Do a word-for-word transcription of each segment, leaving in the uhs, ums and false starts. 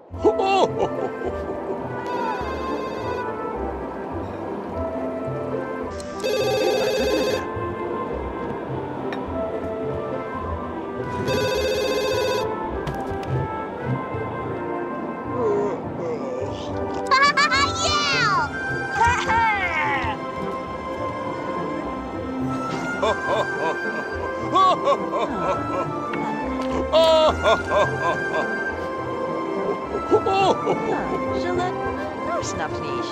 Zullen nou snapt niet.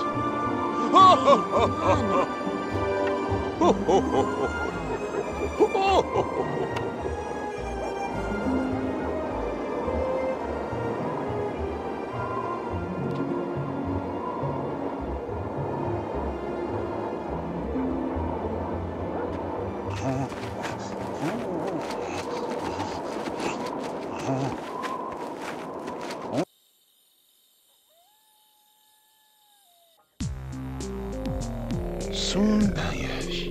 Sondayas.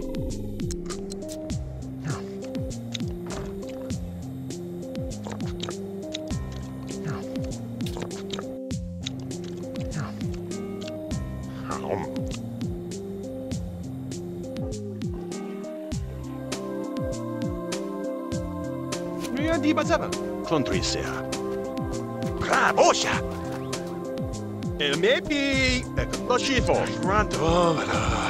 Ja, die bazaba. Contrisia. Brabosha. El mepi. Lo schifo. Rantovara.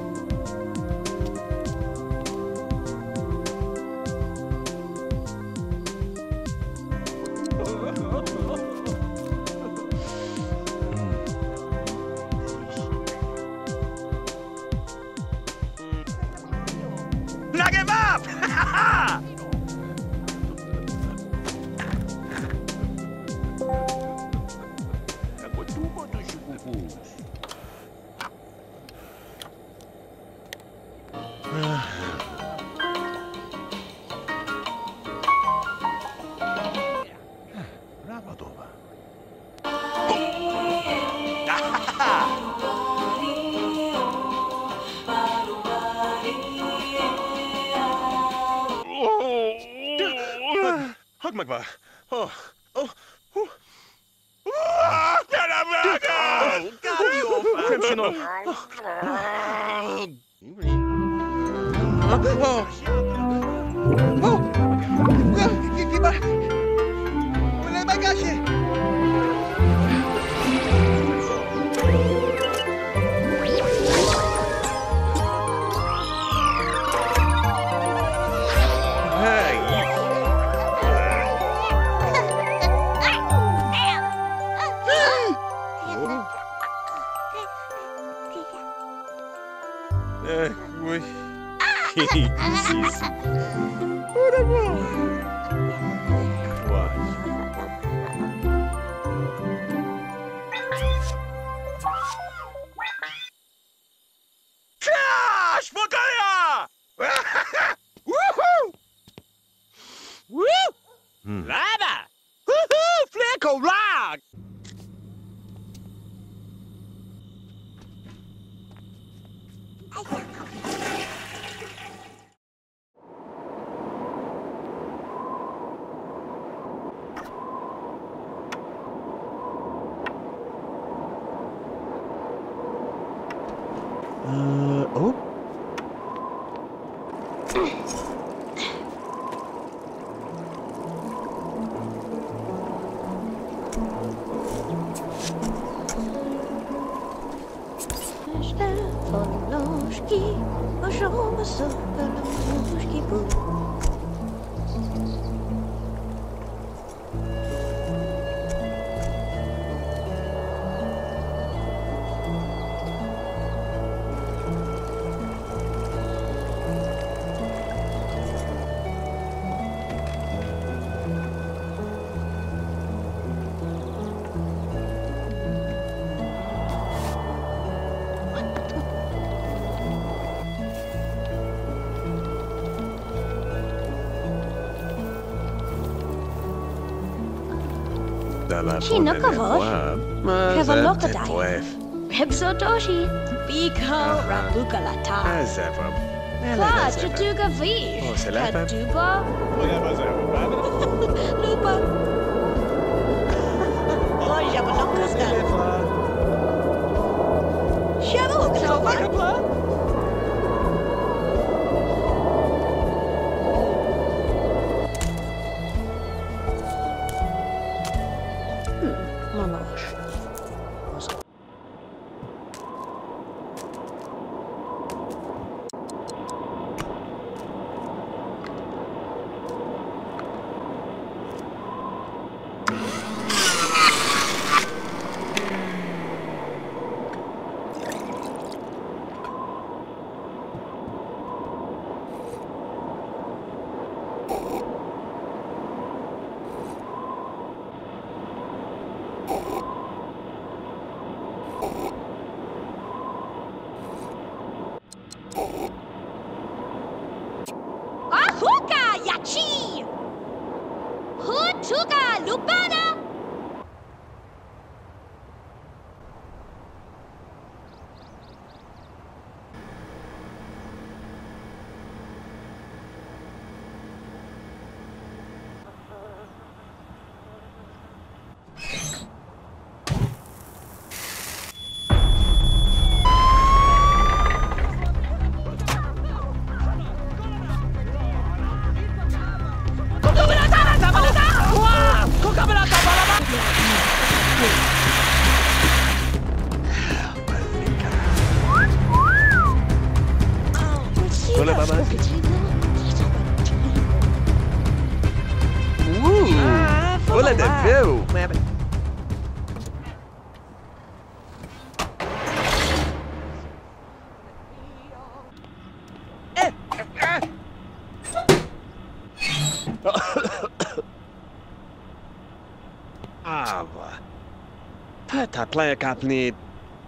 Plug him up! Rabadova. Hug Magva. Oh, oh, oh. Crimson off. Oh, oh, Kiba. Wala bagage. Eh, oui. Trash! Magaya! Woohoo! Woo! Lava! Woohoo! Flickle rock! Uh, oh. Chinukavosh, Kevalokadai, Rebsotoshi, Biko, Rabukalata, Kla, Chaduga Vish, Kaduba, Lupa. Oh, Malosh. Ahuka Yachi! Hutuka Lupana! Hola, mamá. Uh, hola de veu. Ava. Tätä plekat niitä.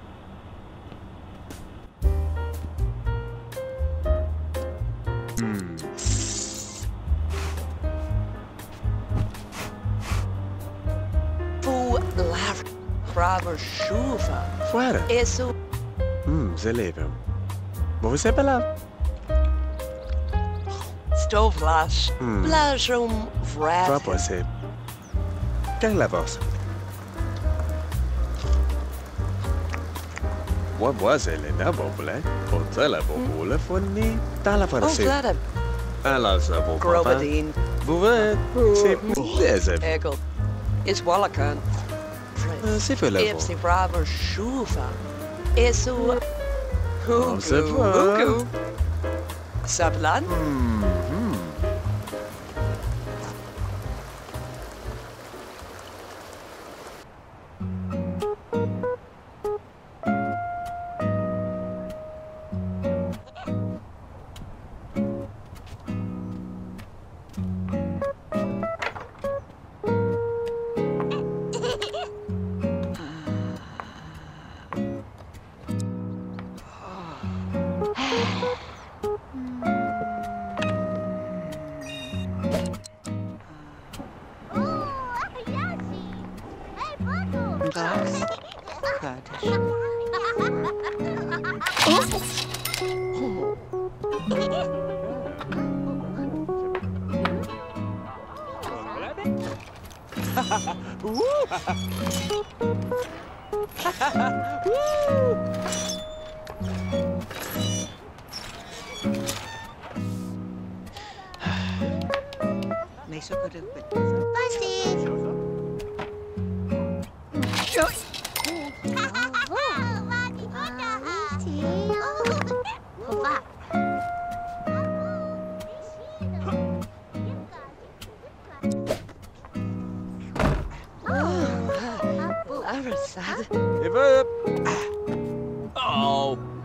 Bravo chuva. Fuera. Isso. Hum, ze leven. Você pela. Stovlas. Hmm. Blajum vrat. Pra você. Quem leva você? What was it? Na bobule. Hotel bobule fonni. Tala para Oh, se. glad Ela sa bobule. Grobadine. Buvet. Se. Deze. Egel. Is Wallakan. Se foi levo. Ipsi bravo chuva. Isso. Hugu. c'est vrai. Hugu. Sablan. Hmm. Arasad. Give up. Oh.